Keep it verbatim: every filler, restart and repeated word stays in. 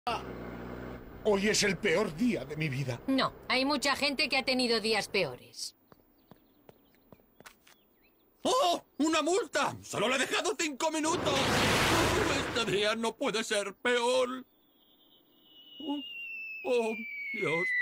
Hoy es el peor día de mi vida. No, hay mucha gente que ha tenido días peores. ¡Oh! ¡Una multa! ¡Solo le he dejado cinco minutos! Este día no puede ser peor. Oh, oh, Dios.